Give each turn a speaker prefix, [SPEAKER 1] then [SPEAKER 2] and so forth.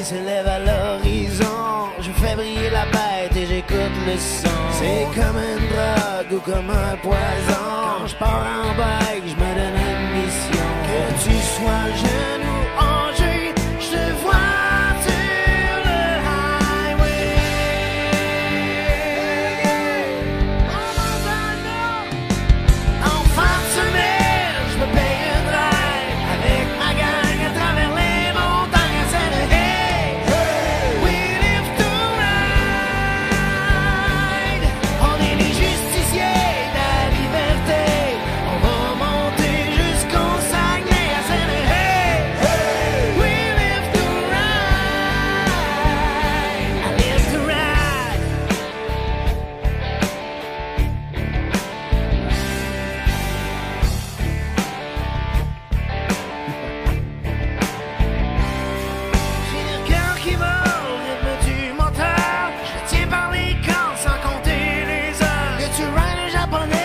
[SPEAKER 1] s'élève à l'horizon. Je fais briller la bête et j'écoute le son. C'est comme une drogue ou comme un poison. Quand je pars en bike, je me donne une mission. Que tu sois jeune ou âgé, je te vois sur le highway. En fin de semaine, je me paye une ride avec ma gang à travers les montagnes à Saint-Hey. We live to ride. On est les justiciers de la liberté. On va monter jusqu'au Saguenay à Saint-Hey. We live to ride. I live to ride. J'ai le cœur qui bat au rythme du moteur. Je tiens par les cordes sans compter les heures. Que tu rides un japonais